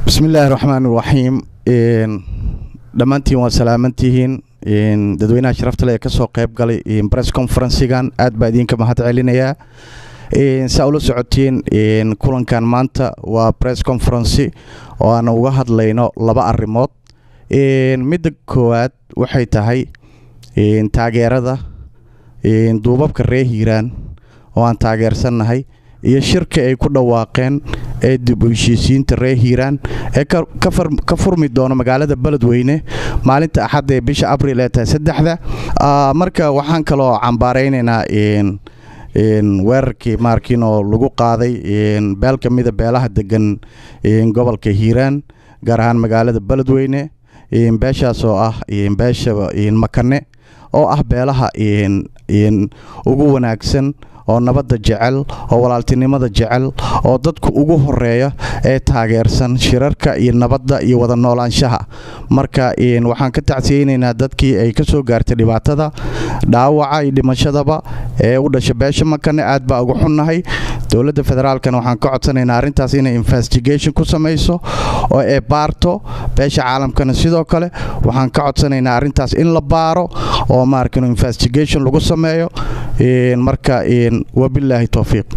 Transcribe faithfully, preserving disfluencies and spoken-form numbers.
بسم الله الرحمن الرحيم دمانتين وسلامتين dadweynaha sharafta leh ka soo qayb galay press conference-gan aad baa idinka mahad celinaya saa ula socotiin kulankan maanta waa press conference oo aan uga hadlayno laba arrimood midda koowaad waxay tahay taageerada duubabka reer Hiiraan oo aan taageersanahay iyo shirka ay ku dhawaaqeen ee dib u heshiisiinta reer Hiiraan ee ka furmi doona magaalada Beledweyne maalinta Axad ee bisha Abriil ee saddexda marka waxaan kaloo cambaareynaa in in weerarkii markiin oo lagu qaaday in beel ka mid ah beelaha degan in gobolka Hiiraan gaar ahaan magaalada Beledweyne in beeshaas oo ah in beesha in Makane oo ah beelaha in in ugu wanaagsan oo nabadda jecel oo walaaltinimada jecel oo dadku ugu horeeya ee taageersan shirarka iyo nabadda iyo wada noolaanshaha marka in waxaan ka tacsiyeenaynaa dadkii ay ka soo gaartay dhibaatada dhaawaca iyo dhimashadaba ee u dhashay beesha Makane aad baa ugu xunnahay dawladda federaalkana waxaan ka codsanaynaa arintaas inay investigation ku sameeyso oo ay baarto beesha caalamkana sidoo kale waxaan ka codsanaynaa arintaas in la baaro oo markan investigation lagu sameeyo in marka in وبالله توفيق